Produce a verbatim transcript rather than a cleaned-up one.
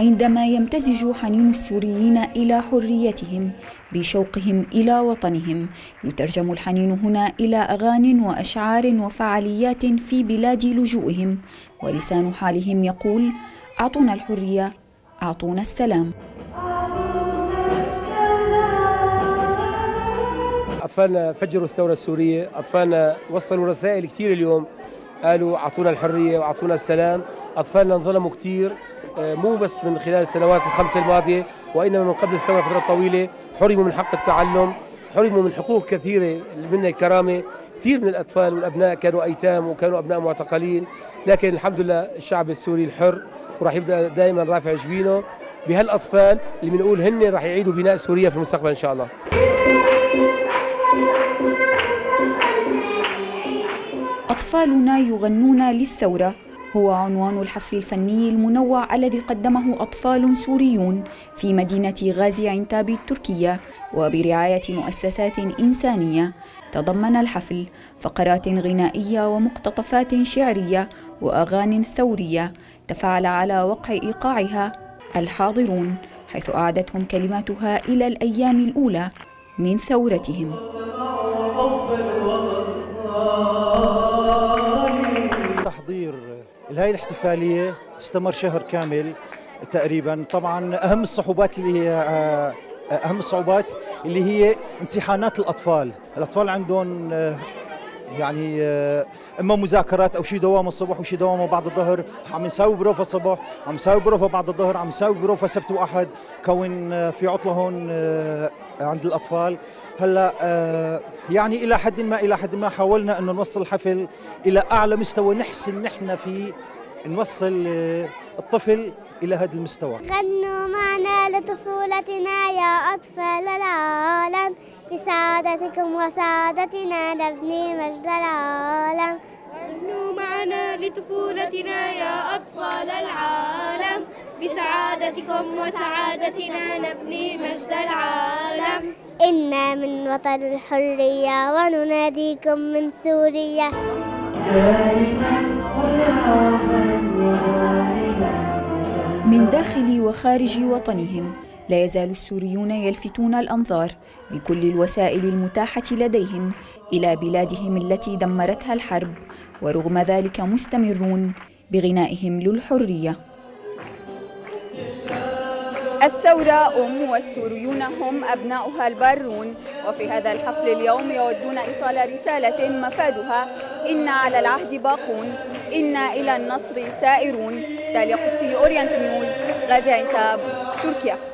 عندما يمتزج حنين السوريين إلى حريتهم بشوقهم إلى وطنهم، يترجم الحنين هنا إلى أغاني وأشعار وفعاليات في بلاد لجوئهم، ولسان حالهم يقول: أعطونا الحرية، أعطونا السلام. أطفالنا فجروا الثورة السورية، أطفالنا وصلوا رسائل كثير اليوم، قالوا أعطونا الحرية وأعطونا السلام. أطفالنا انظلموا كثير، مو بس من خلال السنوات الخمس الماضية، وإنما من قبل الثورة فترة طويلة. حرموا من حق التعلم، حرموا من حقوق كثيرة من الكرامة. كثير من الأطفال والأبناء كانوا أيتام وكانوا أبناء معتقلين، لكن الحمد لله الشعب السوري الحر وراح يبدأ دائما رافع جبينه بهالأطفال اللي بنقول هن راح يعيدوا بناء سوريا في المستقبل إن شاء الله. أطفالنا يغنون للثورة هو عنوان الحفل الفني المنوع الذي قدمه أطفال سوريون في مدينة غازي عنتاب التركية وبرعاية مؤسسات إنسانية. تضمن الحفل فقرات غنائية ومقتطفات شعرية وأغاني ثورية تفاعل على وقع إيقاعها الحاضرون، حيث أعادتهم كلماتها إلى الأيام الأولى من ثورتهم. تحضير هاي الاحتفالية استمر شهر كامل تقريبا. طبعا أهم الصعوبات اللي هي أهم الصعوبات اللي هي امتحانات الأطفال. الأطفال عندهم يعني اما مذاكرات او شيء دوام الصبح وشيء دوام بعد الظهر. عم نساوي بروفا الصبح، عم نساوي بروفا بعد الظهر، عم نساوي بروفا سبت واحد، كون في عطله هون عند الاطفال. هلا يعني الى حد ما الى حد ما حاولنا انه نوصل الحفل الى اعلى مستوى، نحسن نحن في نوصل الطفل الى هذا المستوى. غنوا معنا لطفولتنا يا اطفال العالم، بسعادتكم وسعادتنا نبني مجد العالم. غنوا معنا لطفولتنا يا اطفال العالم، بسعادتكم وسعادتنا نبني مجد العالم. إنا من وطن الحرية ونناديكم من سوريا. من داخل وخارج وطنهم لا يزال السوريون يلفتون الأنظار بكل الوسائل المتاحة لديهم إلى بلادهم التي دمرتها الحرب، ورغم ذلك مستمرون بغنائهم للحرية. الثورة أم والسوريون هم أبناؤها البارون، وفي هذا الحفل اليوم يودون إيصال رسالة مفادها: إنا على العهد باقون، إنا إلى النصر سائرون. تاليا قدسي، أورينت نيوز، غازي عنتاب، تركيا.